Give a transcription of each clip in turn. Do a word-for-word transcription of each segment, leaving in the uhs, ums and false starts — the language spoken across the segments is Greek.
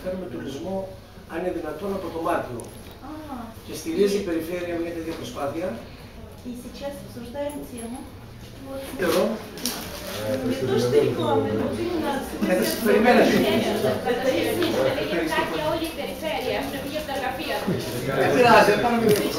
φέρουμε τουρισμό, αν είναι δυνατόν, από το Μάρτιο. Και στηρίζει η περιφέρεια μια τέτοια προσπάθεια. И сейчас обсуждаем тему. Εδώ. Не то, что реклама, но именно Это περιμένετε. Κάποια όλη η περιφέρεια, πρέπει για τα γραφεία του. Δεν πειράζει, πάμε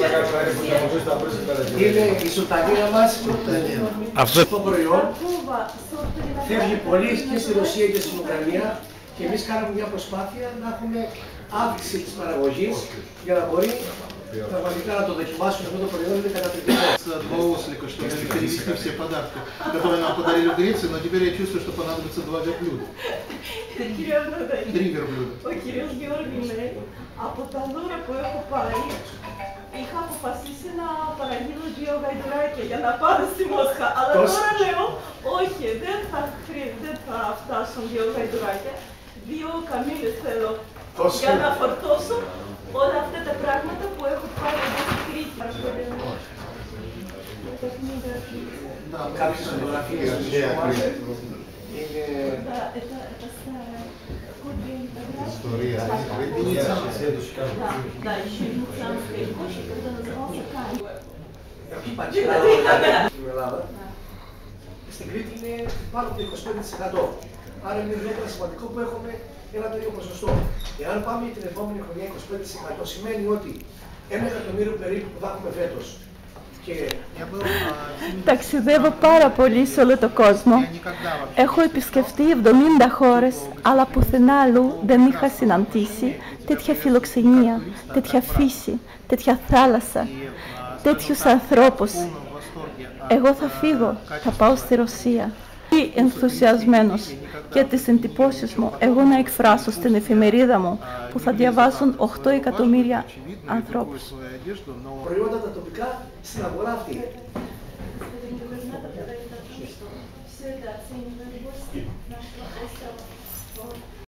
είναι η σουτανία μας, το προϊόν. Φεύγει πολύ και στη Ρωσία και στην Ουκρανία και εμείς κάναμε μια προσπάθεια να έχουμε αύξηση της παραγωγής για να μπορεί πραγματικά να το докумάσουμε αυτό το προϊόν, είναι καταπληκτικό. Два ослика, что перенесли все подарки, которые нам подарили в Греции, но теперь я чувствую, что понадобится два верблюда. Три верблюда. Ο κύριος Γιώργη λέει, από τα δώρα που έχω πάρει, είχα αποφασίσει να παραγγείλω δύο γαϊδουράκια για να πάρω στη Μόσχα. Αλλά τώρα λέω, όχι, δεν θα, δεν θα φτάσουν δύο γαϊδουράκια. Δύο καμήλες θέλω για να φορτώσω όλα αυτά τα πράγματα που έχω πάρει εδώ στη Κρήτη. Κάποιες φωτογραφίες που είναι... История. Да, еще и Муцанская площадь, когда назывался Кань. Στην Ελλάδα, στην Κρήτη είναι πάνω από το είκοσι πέντε τοις εκατό. Άρα είναι ιδιαίτερα σημαντικό που έχουμε ένα τέτοιο ποσοστό. Εάν πάμε την επόμενη χρονιά είκοσι πέντε τοις εκατό, σημαίνει ότι ένα εκατομμύριο περίπου που θα έχουμε φέτος. Ταξιδεύω πάρα πολύ σε όλο τον κόσμο. Έχω επισκεφτεί εβδομήντα χώρες, αλλά πουθενά αλλού δεν είχα συναντήσει τέτοια φιλοξενία, τέτοια φύση, τέτοια θάλασσα, τέτοιους ανθρώπους. Εγώ θα φύγω, θα πάω στη Ρωσία. Ή ενθουσιασμένος και τις εντυπώσεις μου εγώ να εκφράσω στην εφημερίδα μου που θα διαβάσουν οκτώ εκατομμύρια ανθρώπους. Προϊόντα τα τοπικά στην αγορά αυτή.